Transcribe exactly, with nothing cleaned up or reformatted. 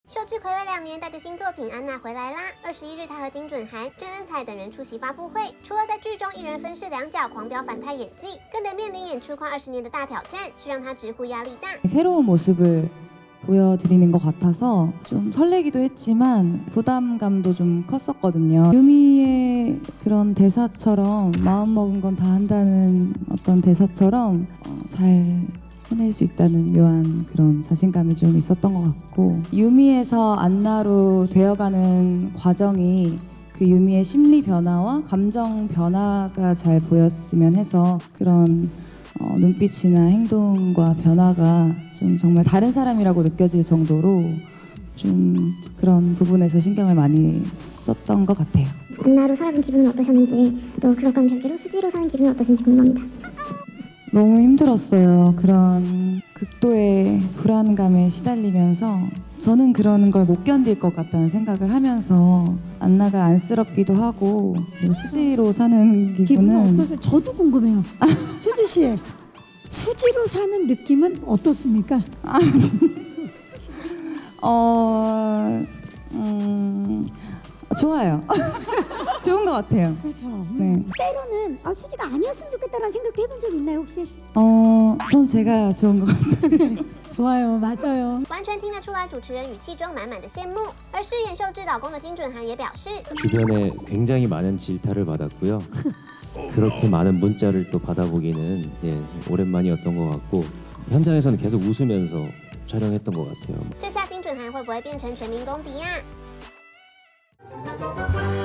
秀智暌违两年，带着新作品《安娜》回来啦！二十一日，她和金准涵、郑恩彩等人出席发布会。除了在剧中一人分饰两角狂飙反派演技，更得面临演出快二十年的大挑战，是让她直呼压力大。 새로운 모습을 보여드리는 것 같아서 좀 설레기도 했지만 부담감도 좀 컸었거든요. 유미의 그런 대사처럼 마음먹은 건 다 한다는 어떤 대사처럼 어, 잘 해낼 수 있다는 묘한 그런 자신감이 좀 있었던 것 같고, 유미에서 안나로 되어가는 과정이 그 유미의 심리 변화와 감정 변화가 잘 보였으면 해서 그런 어, 눈빛이나 행동과 변화가 좀 정말 다른 사람이라고 느껴질 정도로 좀 그런 부분에서 신경을 많이 썼던 것 같아요. 안나로 살아본 기분은 어떠셨는지, 또 그것과는 별개로 수지로 사는 기분은 어떠신지 궁금합니다. 너무 힘들었어요. 그런 극도의 불안감에 시달리면서 저는 그런 걸 못 견딜 것 같다는 생각을 하면서 안나가 안쓰럽기도 하고, 그리고 수지로 사는 기분은 기분은 어떠세요? 저도 궁금해요. 수지 씨, 수지로 사는 느낌은 어떻습니까? 어... 음... 좋아요. 좋은 것 같아요. 그렇죠. 네. 때로는 아, 수지가 아니었으면 좋겠다는 생각도 해본 적 있나요 혹시? 어... 전 제가 좋은 것 같아요. 좋아요, 맞아요. 完全听得出来，主持人语气中满满的羡慕。而饰演秀智老公的金准涵也表示， 주변에 굉장히 많은 질타를 받았고요. 그렇게 많은 문자를 또 받아보기는 예, 오랜만이었던 것 같고, 현장에서는 계속 웃으면서 촬영했던 것 같아요. 这下金准涵会不会变成全民公敌呀、